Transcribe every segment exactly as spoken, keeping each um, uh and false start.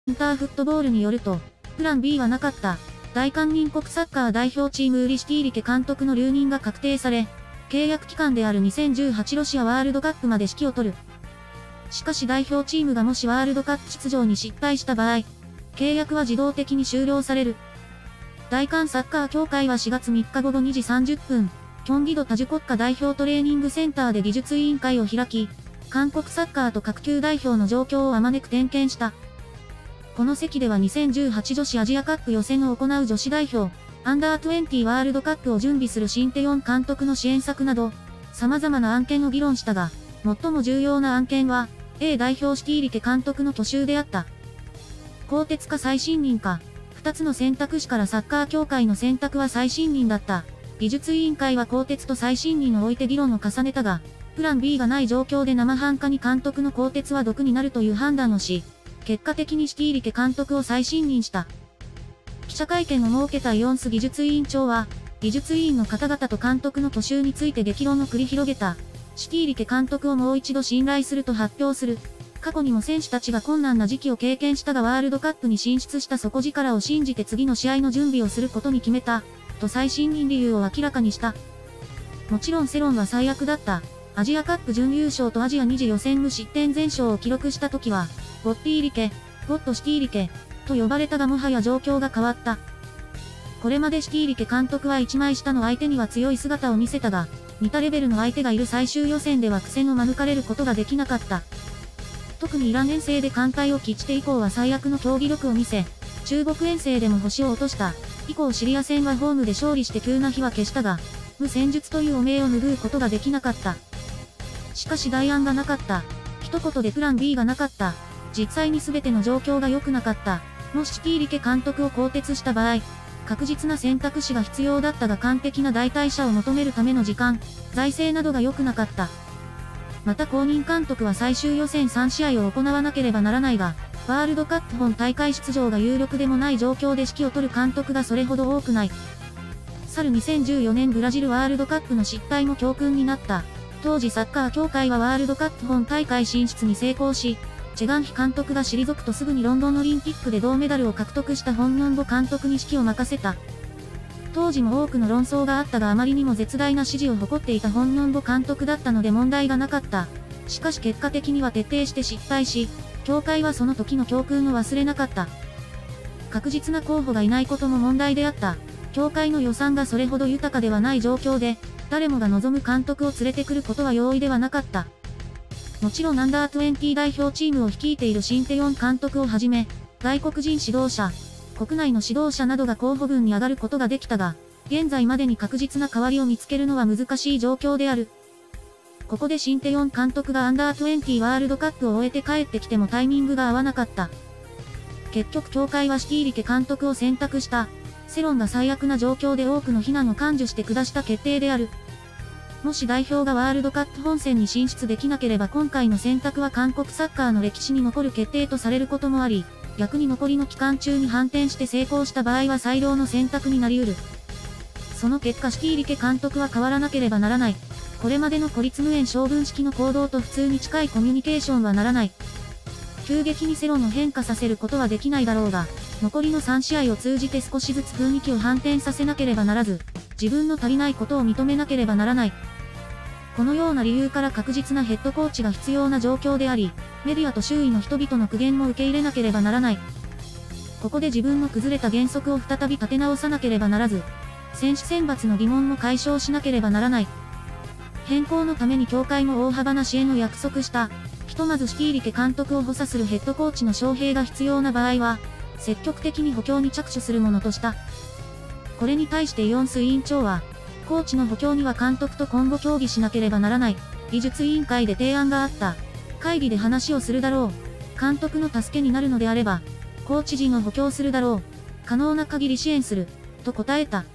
インターフットボールによると、プラン ビー はなかった。大韓民国サッカー代表チームウリシティーリケ監督の留任が確定され、契約期間であるにせんじゅうはちロシアワールドカップまで指揮を執る。しかし代表チームがもしワールドカップ出場に失敗した場合、契約は自動的に終了される。大韓サッカー協会はしがつみっか午後にじさんじゅっぷん、キョンギド多樹国家代表トレーニングセンターで技術委員会を開き、韓国サッカーと各級代表の状況をあまねく点検した。この席ではにせんじゅうはち女子アジアカップ予選を行う女子代表、アンダーにじゅうワールドカップを準備するシンテヨン監督の支援策など、様々な案件を議論したが、最も重要な案件は、A 代表シティーリケ監督の去就であった。更迭か再信任か、二つの選択肢からサッカー協会の選択は再信任だった。技術委員会は更迭と再信任を置いて議論を重ねたが、プラン ビー がない状況で生半可に監督の更迭は毒になるという判断をし、結果的にシティーリケ監督を再信任した。記者会見を設けたイオンス技術委員長は、技術委員の方々と監督の去就について激論を繰り広げた。シティーリケ監督をもう一度信頼すると発表する。過去にも選手たちが困難な時期を経験したがワールドカップに進出した底力を信じて次の試合の準備をすることに決めた。と再信任理由を明らかにした。もちろん世論は最悪だった。アジアカップ準優勝とアジアに次予選無失点全勝を記録した時は、ゴッティーリケ、ゴッドシティーリケ、と呼ばれたがもはや状況が変わった。これまでシティーリケ監督は一枚下の相手には強い姿を見せたが、似たレベルの相手がいる最終予選では苦戦を免れることができなかった。特にイラン遠征で艦隊を喫して以降は最悪の競技力を見せ、中国遠征でも星を落とした。以降シリア戦はホームで勝利して急な火は消したが、無戦術という汚名を拭うことができなかった。しかし代案がなかった。一言でプラン ビー がなかった。実際に全ての状況が良くなかった。もしシティーリケ監督を更迭した場合、確実な選択肢が必要だったが完璧な代替者を求めるための時間、財政などが良くなかった。また公認監督は最終予選さん試合を行わなければならないが、ワールドカップ本大会出場が有力でもない状況で指揮を執る監督がそれほど多くない。去るにせんじゅうよねんブラジルワールドカップの失態も教訓になった。当時サッカー協会はワールドカップ本大会進出に成功し、チェガンヒ監督が退くとすぐにロンドンオリンピックで銅メダルを獲得したホン・ミョンボ監督に指揮を任せた。当時も多くの論争があったがあまりにも絶大な支持を誇っていたホン・ミョンボ監督だったので問題がなかった。しかし結果的には徹底して失敗し、協会はその時の教訓を忘れなかった。確実な候補がいないことも問題であった。協会の予算がそれほど豊かではない状況で、誰もが望む監督を連れてくることは容易ではなかった。もちろんアンダーにじゅう代表チームを率いているシンテヨン監督をはじめ、外国人指導者、国内の指導者などが候補群に上がることができたが、現在までに確実な代わりを見つけるのは難しい状況である。ここでシンテヨン監督がアンダーにじゅうワールドカップを終えて帰ってきてもタイミングが合わなかった。結局協会はシティーリケ監督を選択した。世論が最悪な状況で多くの非難を感受して下した決定である。もし代表がワールドカップ本戦に進出できなければ今回の選択は韓国サッカーの歴史に残る決定とされることもあり、逆に残りの期間中に反転して成功した場合は最良の選択になり得る。その結果シティーリケ監督は変わらなければならない。これまでの孤立無縁小分式の行動と普通に近いコミュニケーションはならない。急激に世論を変化させることはできないだろうが、残りのさん試合を通じて少しずつ雰囲気を反転させなければならず、自分の足りないことを認めなければならない。このような理由から確実なヘッドコーチが必要な状況であり、メディアと周囲の人々の苦言も受け入れなければならない。ここで自分の崩れた原則を再び立て直さなければならず、選手選抜の疑問も解消しなければならない。変更のために協会も大幅な支援を約束した。ひとまずシティーリケ監督を補佐するヘッドコーチの招聘が必要な場合は、積極的に補強に着手するものとした。これに対してイオンス委員長は、コーチの補強には監督と今後協議しなければならない。技術委員会で提案があった。会議で話をするだろう。監督の助けになるのであれば、コーチ陣を補強するだろう。可能な限り支援する。と答えた。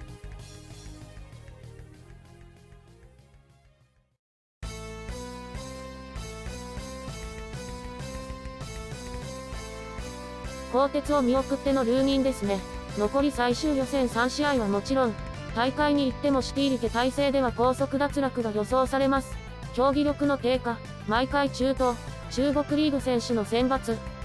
更迭を見送っての留任ですね。残り最終予選さん試合はもちろん、大会に行ってもシティーリケ体制では高速脱落が予想されます。競技力の低下、毎回中東、中国リーグ選手の選抜、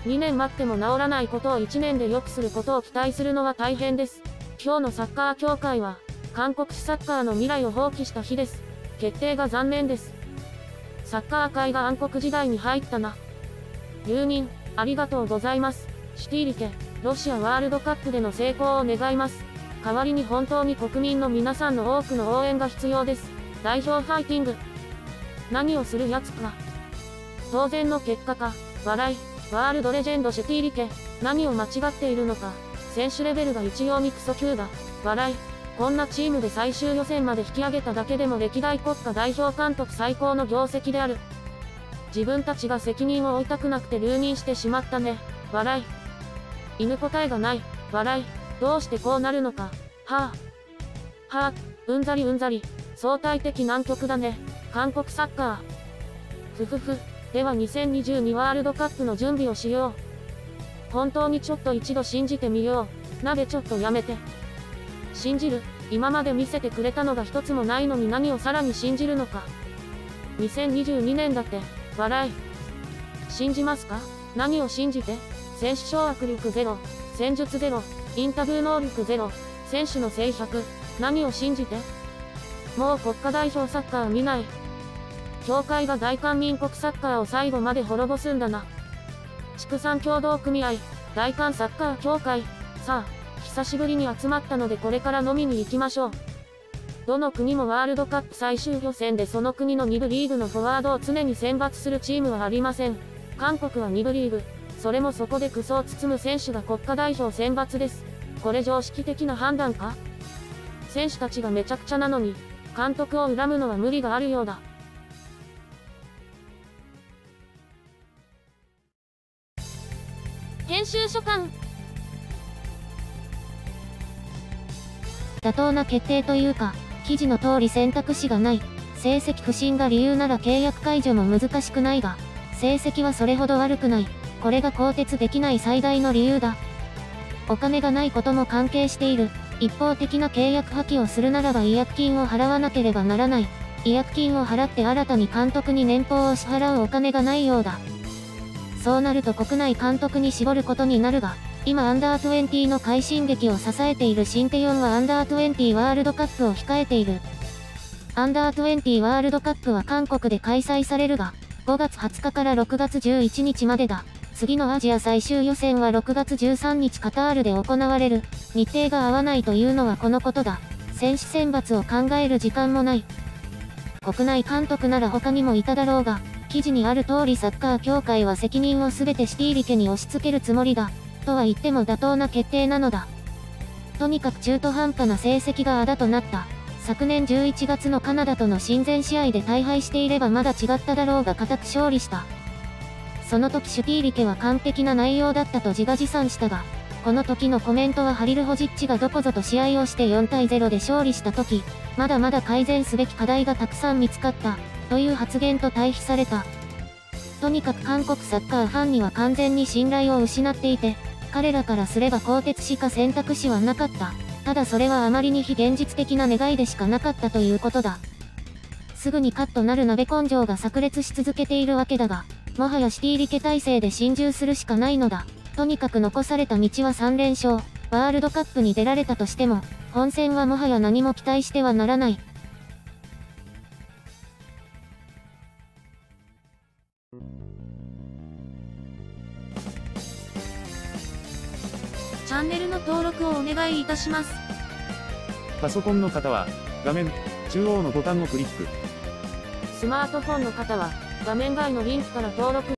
にねん待っても治らないことをいちねんで良くすることを期待するのは大変です。今日のサッカー協会は、韓国サッカーの未来を放棄した日です。決定が残念です。サッカー界が暗黒時代に入ったな。留任、ありがとうございます。シュティーリケ、ロシアワールドカップでの成功を願います。代わりに本当に国民の皆さんの多くの応援が必要です。代表ファイティング。何をするやつか。当然の結果か。笑い。ワールドレジェンドシュティーリケ。何を間違っているのか。選手レベルが一様にクソ級だ。笑い。こんなチームで最終予選まで引き上げただけでも歴代国家代表監督最高の業績である。自分たちが責任を負いたくなくて留任してしまったね。笑い。犬答えがない。笑い。どうしてこうなるのか。はあ。はあ。うんざりうんざり。相対的難局だね。韓国サッカー。ふふふ。ではにせんにじゅうにワールドカップの準備をしよう。本当にちょっと一度信じてみよう。鍋ちょっとやめて。信じる。今まで見せてくれたのが一つもないのに何をさらに信じるのか。にせんにじゅうにねんだって。笑い。信じますか？何を信じて？選手掌握力ゼロ。戦術ゼロ。インタビュー能力ゼロ。選手の性格。何を信じて？もう国家代表サッカー見ない。協会が大韓民国サッカーを最後まで滅ぼすんだな。畜産協同組合、大韓サッカー協会。さあ、久しぶりに集まったのでこれから飲みに行きましょう。どの国もワールドカップ最終予選でその国のに部リーグのフォワードを常に選抜するチームはありません。韓国はに部リーグ。それもそこでクソを包む選手が国家代表選抜です。これ常識的な判断か？選手たちがめちゃくちゃなのに、監督を恨むのは無理があるようだ。編集所官。 妥当な決定というか、記事の通り選択肢がない。成績不振が理由なら契約解除も難しくないが、成績はそれほど悪くない。これが更迭できない最大の理由だ。お金がないことも関係している。一方的な契約破棄をするならば違約金を払わなければならない。違約金を払って新たに監督に年俸を支払うお金がないようだ。そうなると国内監督に絞ることになるが、今アンダーにじゅうの快進撃を支えているシンテヨンはアンダーにじゅうワールドカップを控えている。アンダーにじゅうワールドカップは韓国で開催されるが、ごがつはつかからろくがつじゅういちにちまでだ。次のアジア最終予選はろくがつじゅうさんにちカタールで行われる。日程が合わないというのはこのことだ。選手選抜を考える時間もない。国内監督なら他にもいただろうが、記事にある通りサッカー協会は責任をすべてシュティーリケに押し付けるつもりだ。とは言っても妥当な決定なのだ。とにかく中途半端な成績があだとなった。昨年じゅういちがつのカナダとの親善試合で大敗していればまだ違っただろうが固く勝利した。その時シュティーリケは完璧な内容だったと自画自賛したが、この時のコメントはハリルホジッチがどこぞと試合をしてよんたいゼロで勝利した時、まだまだ改善すべき課題がたくさん見つかった、という発言と対比された。とにかく韓国サッカーファンには完全に信頼を失っていて、彼らからすれば更迭しか選択肢はなかった。ただそれはあまりに非現実的な願いでしかなかったということだ。すぐにカッとなる鍋根性が炸裂し続けているわけだが、もはやシュティーリケ体制で心中するしかないのだ。とにかく残された道はさんれんしょう。ワールドカップに出られたとしても、本戦はもはや何も期待してはならない。 チャンネルの登録をお願いいたします。 パソコンの方は、画面中央のボタンをクリック。 スマートフォンの方は、画面外のリンクから登録